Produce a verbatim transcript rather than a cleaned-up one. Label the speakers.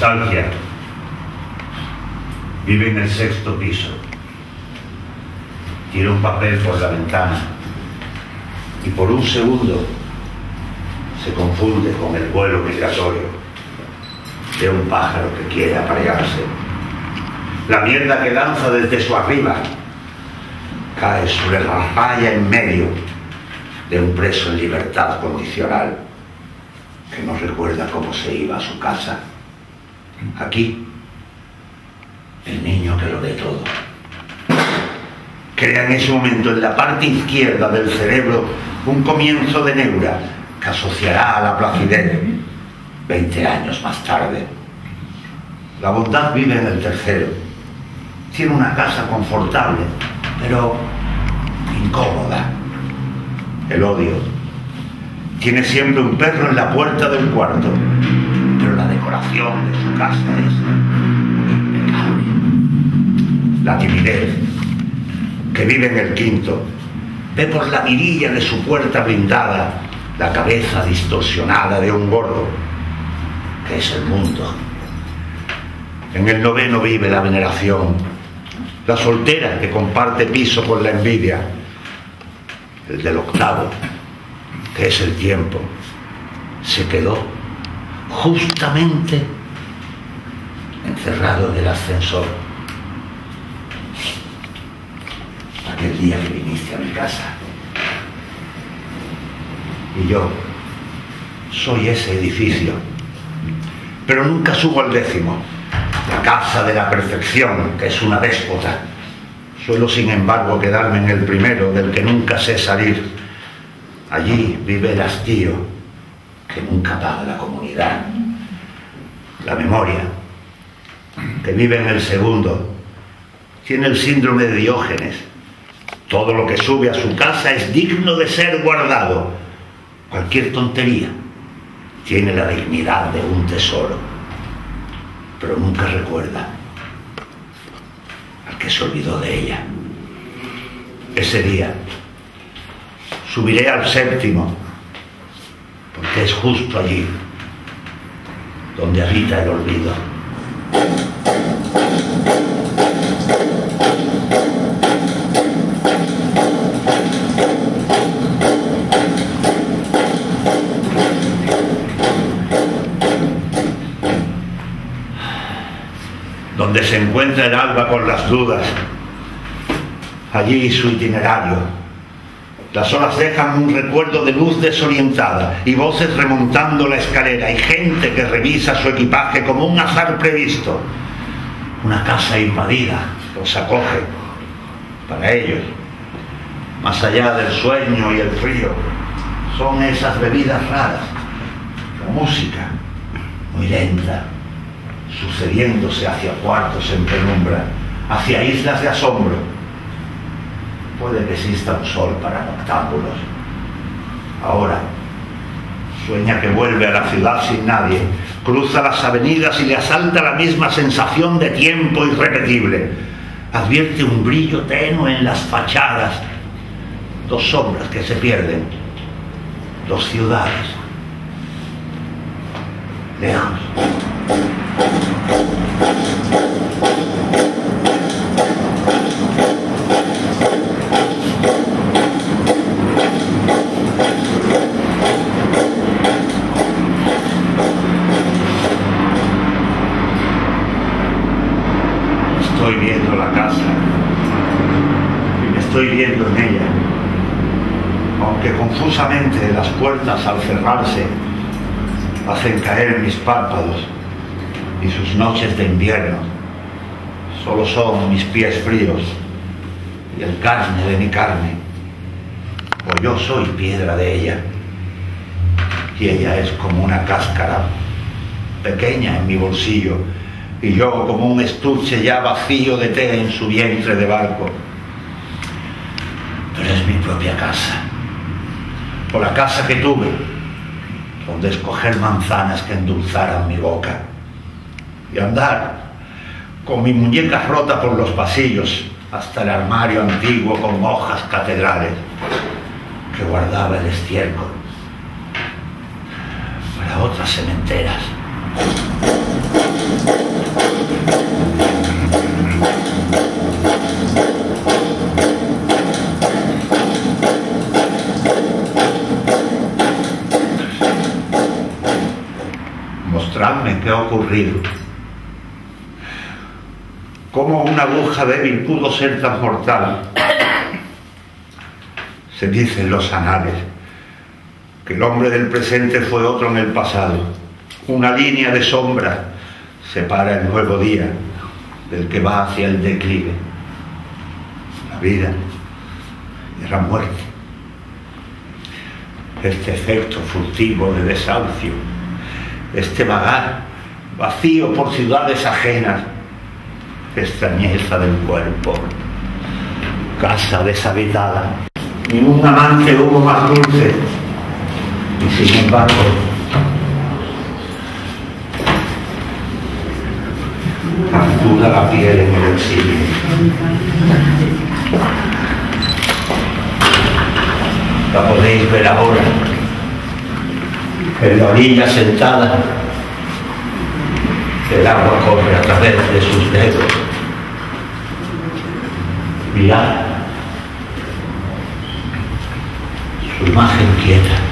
Speaker 1: nostalgia. Vive en el sexto piso. Tira un papel por la ventana y por un segundo se confunde con el vuelo migratorio de un pájaro que quiere aparearse. La mierda que lanza desde su arriba cae sobre la raya en medio de un preso en libertad condicional que no recuerda cómo se iba a su casa. Aquí, el niño que lo ve todo crea en ese momento en la parte izquierda del cerebro un comienzo de neura que asociará a la placidez veinte años más tarde. La bondad vive en el tercero. Tiene una casa confortable, pero incómoda. El odio tiene siempre un perro en la puerta del cuarto, pero la decoración de su casa es impecable. La timidez, que vive en el quinto, ve por la mirilla de su puerta blindada la cabeza distorsionada de un gordo, que es el mundo. En el noveno vive la veneración, la soltera que comparte piso con la envidia. El del octavo, que es el tiempo, se quedó justamente encerrado en el ascensor aquel día que viniste a mi casa. Y yo soy ese edificio, pero nunca subo al décimo, la casa de la perfección, que es una déspota. Suelo, sin embargo, quedarme en el primero, del que nunca sé salir. Allí vive el hastío, que nunca paga la comunidad. La memoria, que vive en el segundo, tiene el síndrome de Diógenes. Todo lo que sube a su casa es digno de ser guardado. Cualquier tontería tiene la dignidad de un tesoro, pero nunca recuerda al que se olvidó de ella. Ese día subiré al séptimo, porque es justo allí donde habita el olvido. Donde se encuentra el alba con las dudas, allí su itinerario. Las horas dejan un recuerdo de luz desorientada y voces remontando la escalera y gente que revisa su equipaje como un azar previsto. Una casa invadida los acoge. Para ellos, más allá del sueño y el frío, son esas bebidas raras, la música muy lenta, sucediéndose hacia cuartos en penumbra, hacia islas de asombro. Puede que exista un sol para noctámbulos. Ahora sueña que vuelve a la ciudad sin nadie, cruza las avenidas y le asalta la misma sensación de tiempo irrepetible. Advierte un brillo tenue en las fachadas, dos sombras que se pierden, dos ciudades lejos. Estoy viendo la casa y me estoy viendo en ella, aunque confusamente las puertas al cerrarse hacen caer mis párpados y sus noches de invierno solo son mis pies fríos y el carne de mi carne, o yo soy piedra de ella y ella es como una cáscara pequeña en mi bolsillo y yo como un estuche ya vacío de té en su vientre de barco. Pero es mi propia casa, o la casa que tuve, donde escoger manzanas que endulzaran mi boca y andar con mi muñeca rota por los pasillos hasta el armario antiguo con hojas catedrales que guardaba el estiércol para otras sementeras. Contadme qué ha ocurrido. ¿Cómo una aguja débil pudo ser tan mortal? Se dice en los anales que el hombre del presente fue otro en el pasado. Una línea de sombra separa el nuevo día del que va hacia el declive. La vida y la muerte. Este efecto furtivo de desahucio, este vagar vacío por ciudades ajenas, extrañeza del cuerpo, casa deshabitada. Ningún amante hubo más dulce, y sin embargo captura la piel en el exilio. La podéis ver ahora, en la orilla sentada. El agua corre a través de sus dedos. Mirad su imagen quieta.